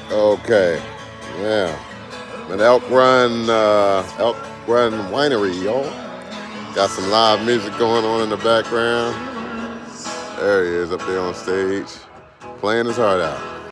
Okay, yeah. An Elk Run Winery, y'all. Got some live music going on in the background. There he is up there on stage, playing his heart out.